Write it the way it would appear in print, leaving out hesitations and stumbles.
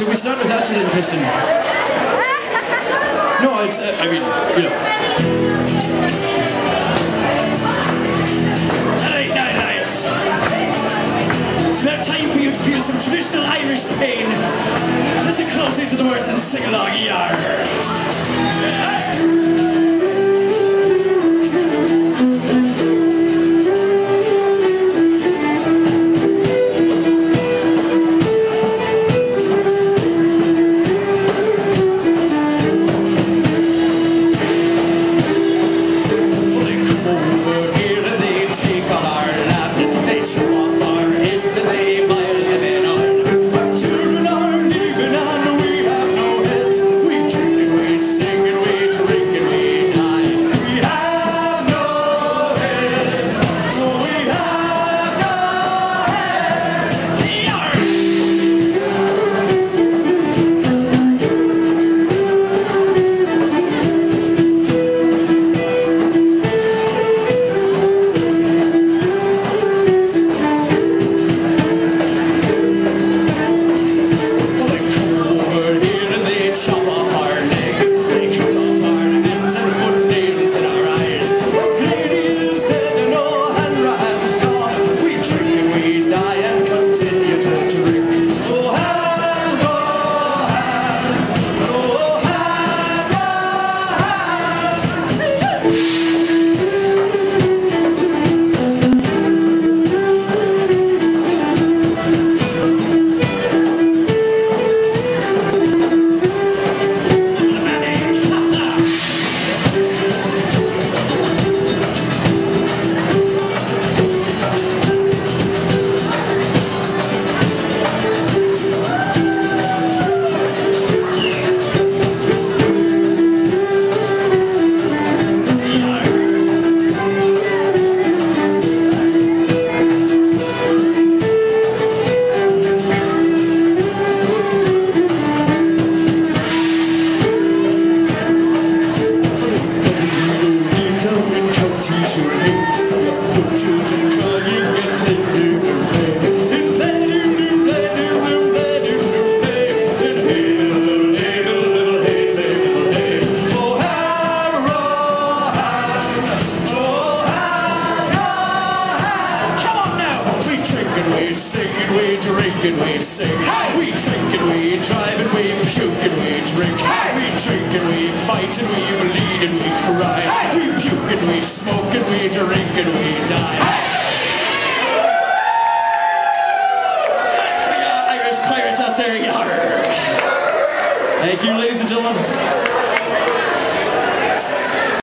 Should we start with that then, Kristen? No, it's, I mean, you know. Night. It's now time for you to feel some traditional Irish pain. Listen closely to the words and sing along, yar. We sing and we drink and we sing. Hey! We drink and we drive and we puke and we drink. Hey! We drink and we fight and we bleed and we cry. Hey! We puke and we smoke and we drink and we die. Hey! That's for you Irish pirates out there, yar. Thank you, ladies and gentlemen.